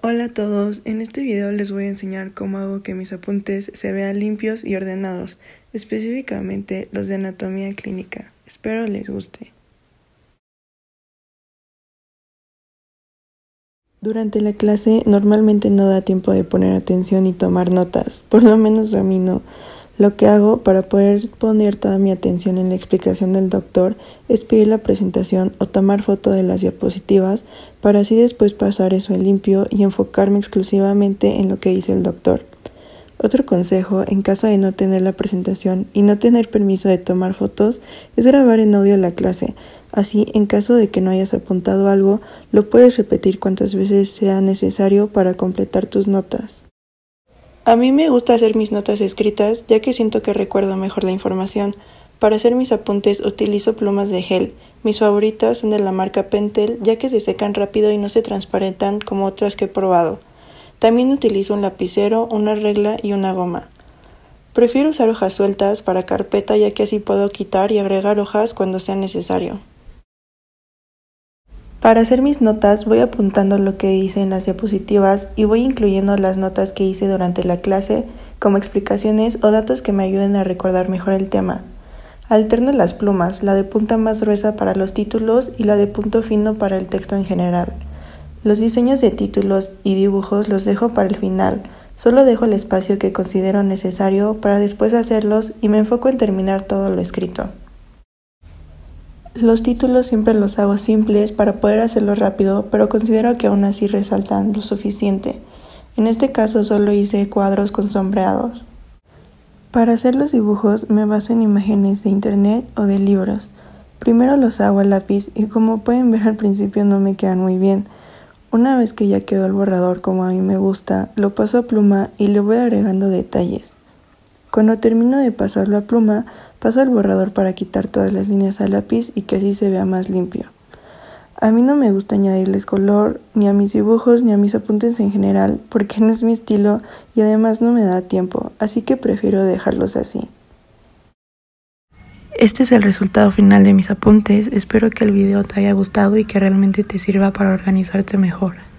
Hola a todos, en este video les voy a enseñar cómo hago que mis apuntes se vean limpios y ordenados, específicamente los de anatomía clínica. Espero les guste. Durante la clase normalmente no da tiempo de poner atención y tomar notas, por lo menos a mí no. Lo que hago para poder poner toda mi atención en la explicación del doctor es pedir la presentación o tomar foto de las diapositivas para así después pasar eso en limpio y enfocarme exclusivamente en lo que dice el doctor. Otro consejo, en caso de no tener la presentación y no tener permiso de tomar fotos, es grabar en audio la clase. Así, en caso de que no hayas apuntado algo, lo puedes repetir cuantas veces sea necesario para completar tus notas. A mí me gusta hacer mis notas escritas, ya que siento que recuerdo mejor la información. Para hacer mis apuntes utilizo plumas de gel. Mis favoritas son de la marca Pentel, ya que se secan rápido y no se transparentan como otras que he probado. También utilizo un lapicero, una regla y una goma. Prefiero usar hojas sueltas para carpeta, ya que así puedo quitar y agregar hojas cuando sea necesario. Para hacer mis notas voy apuntando lo que hice en las diapositivas y voy incluyendo las notas que hice durante la clase como explicaciones o datos que me ayuden a recordar mejor el tema. Alterno las plumas, la de punta más gruesa para los títulos y la de punto fino para el texto en general. Los diseños de títulos y dibujos los dejo para el final, solo dejo el espacio que considero necesario para después hacerlos y me enfoco en terminar todo lo escrito. Los títulos siempre los hago simples para poder hacerlo rápido, pero considero que aún así resaltan lo suficiente. En este caso solo hice cuadros con sombreados. Para hacer los dibujos me baso en imágenes de internet o de libros. Primero los hago a lápiz y como pueden ver al principio no me quedan muy bien. Una vez que ya quedó el borrador como a mí me gusta, lo paso a pluma y le voy agregando detalles. Cuando termino de pasarlo a pluma, paso el borrador para quitar todas las líneas a lápiz y que así se vea más limpio. A mí no me gusta añadirles color, ni a mis dibujos ni a mis apuntes en general, porque no es mi estilo y además no me da tiempo, así que prefiero dejarlos así. Este es el resultado final de mis apuntes, espero que el video te haya gustado y que realmente te sirva para organizarte mejor.